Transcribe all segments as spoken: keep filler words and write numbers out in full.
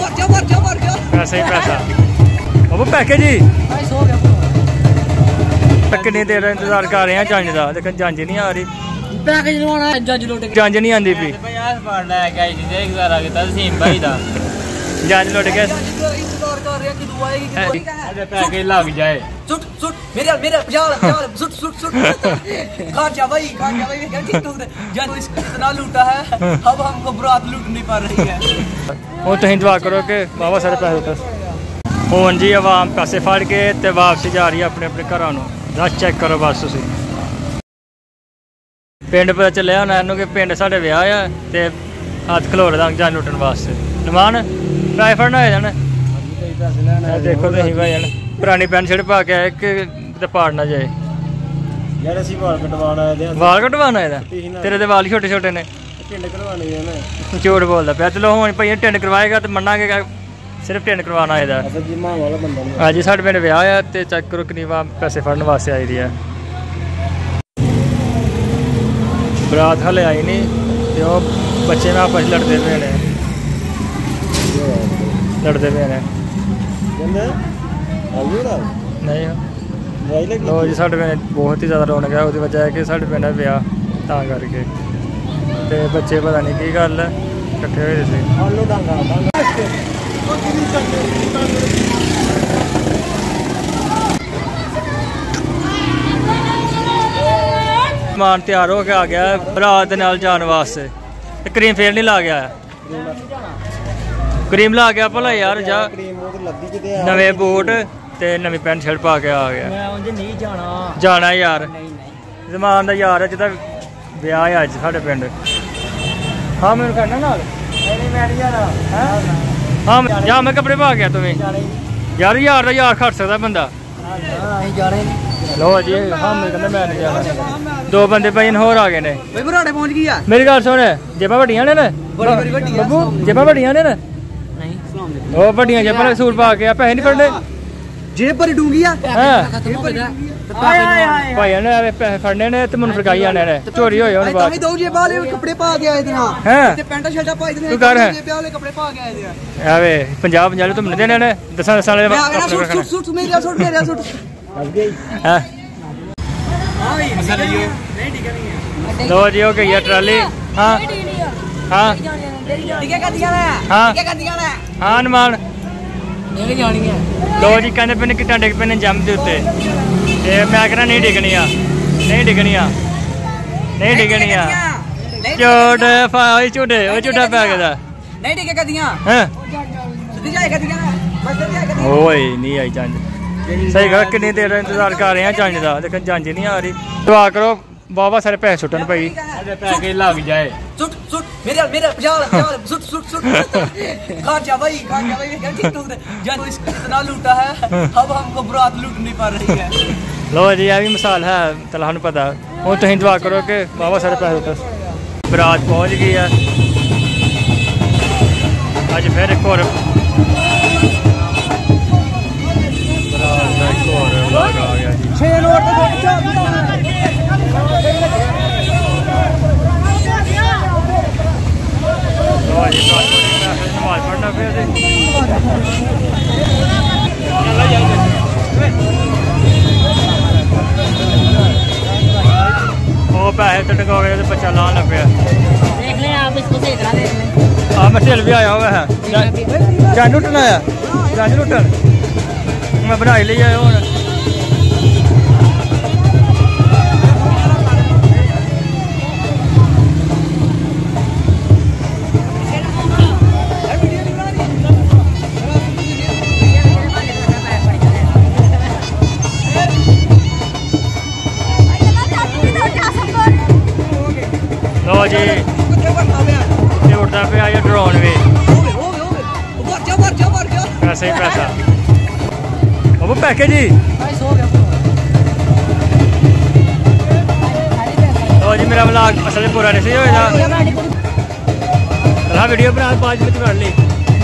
पैसा ही पैसा। बाबू पैकेज ही कितनी देर इंतजार कर रहे हैं जंज का, लेकिन जंज नहीं आ रही। जंज नहीं आती पी जंज लुट गया लग जाए। वो तुम दुआ करो कि बाबा सारे पैसे हूँ जी आवाम पैसे फड़ के ते वापसी जा रही है अपने अपने घरों। रश चेक करो बस तुम पिंड पता चलिया होना इनू कि पिंड साढ़े विआह है ते हथ खलोरे दा जंज लुटन वास्ते। नमान पैसे फड़ना होए जाने देखो तुम भाई पुरानी पैंट शर्ट पा के आए कि पाड़ ना जाए। वाल कटवाना है तेरे तो वाल छोटे छोटे ने झूठ बोलता पाया। चलो हूँ भाई टिंड करवाएगा तो मना के सिर्फ टिंड करवाना है। अज साढ़े पिंड विआह है तो चेक करो कितनी पैसे फड़न वास्ते आई दी है। बरात हले आई नहीं तो बच्चे में आपस लड़ते पे ने लड़ते पे ने नहीं लो जी साढ़े पिंड बहुत ही ज़्यादा रौनक है। उसकी वजह है कि साढ़े पिंड विआह तां करके ते बच्चे पता नहीं की गल है कट्ठे हुए थे। समान तैयार हो के आ गया बरात दे नाल जाने वास्ते। क्रीम फेर नहीं ला गया क्रीम ला गया भला यार जा नवे बूट ते नवी पैंट शर्ट पा के आ गया। नहीं जाना जाना यार जमान का यार है जिदा विआह है अज साढ़े पिंड। हाँ मैं करना नाल हाँ जा मैं कपड़े पा गया तुम्हें यार यार का यार खट सकता बंदा। लो जी हाँ मैं कहना मैं नहीं जाना। दो बंदे भाई होर आ गए ने मेरी गल सुन जेबां वड्डियां ने बब्बू जेबां वड्डियां ने वो वड्डियां जेबां सूट पा के पैसे नहीं फड़ने जेब भरी डूंगी भाई ने पैसे फड़ने ने ते मुन फड़काई आने ने चोरी होए हुन बात दो जेब वाले कपड़े पा के आए थे हैं ते पैंटा शर्टा पाई दे जेब वाले कपड़े पा के आए थे आवे पंजाब पंजाब तुमने देने ने दस दस वाले सूट सूट मेरा सूट मेरा सूट हां लो जी हो गई है ट्राली। हाँ हाँ हाँ नमान लो जी कहते पे किटा डिग पे जम के उत्ते मैं कहना नहीं डिगनिया नहीं डिगनिया नहीं डिगनिया झूठ झूठे झूठा पै गया ओए नहीं आई जंज सही गल कितनी देर इंतजार कर रहे हैं जंज का, लेकिन जंज नहीं आ रही। दुआ करो बाबा सारे पैसे सुटन भाई पैसे लग जाए। लो जी यह भी मिसाल है चलो हम पता हूँ तुम दुआ करो कि बाबा सारे पैसे सुटन। बरात पहुँच गई है अज फिर एक और नमाज पढ़ना फिर वो पैसे तो टका गए बच्चा ला लग गया। हाँ मैं सेल भी आया हुआ है जंज लुटन आया जंज लुटन मैं बनाई ली है हूँ। लो जी उड़ता पे आया ड्रोन भी पैसा ही पैसा। बाबू पैकेज ही लो जी मेरा व्लॉग असल पूरा नहीं सही होएगा चला वीडियो बना पाँच मिनट कर ली।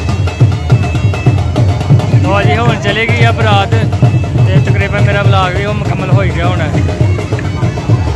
लो जी हूँ चली गई है बरात तकरीबन मेरा व्लॉग भी मुकम्मल हो गया होना।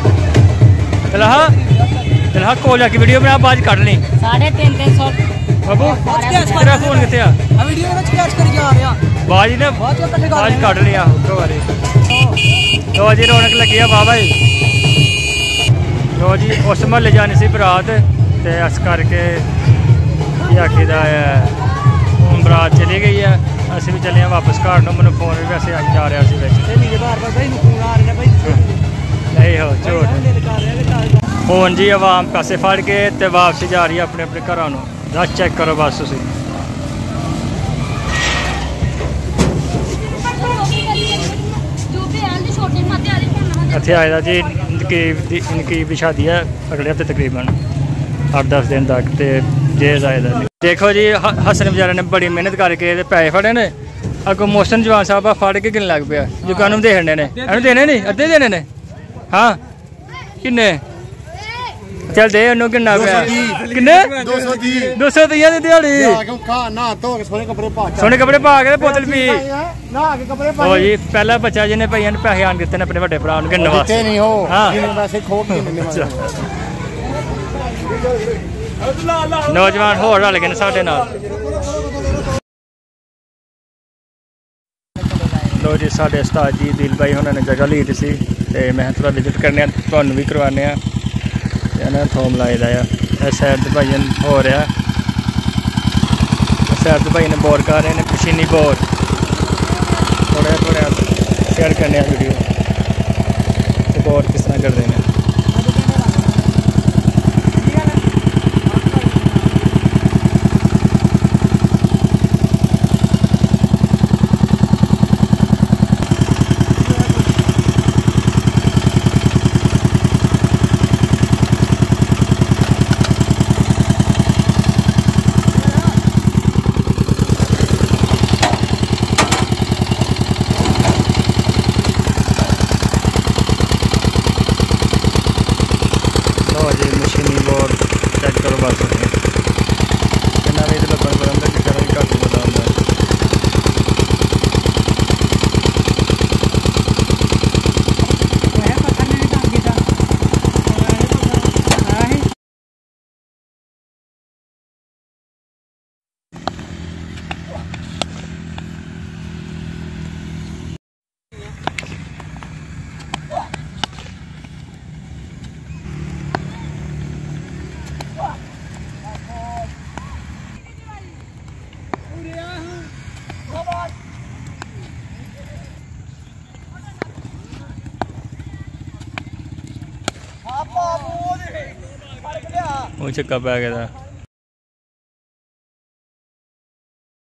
चला चला कोल की वीडियो बना बाद कट ली साढ़े तीन तीन सौ बाबू तेरा फोन कितने आ वीडियो में कैच कर जा रहा बाजी ने बाज काट लिया दो बारी तो जी रौनक लगी है बाबा जी तो जी उस महल्ले जानी सी बरात ते इस करके आखिदा है हूँ बरात चली गई है असी भी चले वापस घर नो मैंने फोन भी वैसे आ जा रहा नहीं हो झूठ फोन जी आवाम पैसे फड़ के ते वापसी जा रही है अपने अपने घरों नूं रश चेक करो बस तुसीं इत्थे आए दा जी नकीब दी नकीब दी शादी है अगले हफ्ते तकरीबन अठ दस दिन तक ते जेज आए दा देखो जी हसन बेचारे ने बड़ी मेहनत करके पैसे फड़े ने अगों मोहसन जवान साहब फड़ के गिन लग पिया दुकान में देने ने इन्हूं देने नहीं अद्धे देने ने हाँ किन्ने चल दे उन्होंने किन्ना पिया किन्ने दो सौ तीह दी दिहाड़ी सोने कपड़े पा के बोतल पी ओ जी पहला बच्चा जिन्हें भैया ने पैसे आन दिते ने अपने बड़े भरा गिनने वास्ते नौजवान होर रल गए साडे नाल लो जी साडे उस्ताद जी दिल भाई उन्होंने जगह ली दी सी ते मैं थोड़ा विजिट करने तुहानू भी करवाने इन्हें थोम लाए दा है सैर भाई हो रहा सैर भाई ने बोर कर रहे हैं मशीनी बोर थोड़ा थोड़ा शेयर करने वीडियो बोर किस तरह कर रहे हैं मशीनी बोर चेक करो बस कितना रेट लगन बंदा कि करें घट बड़ा होंदा वो चक्का पै गया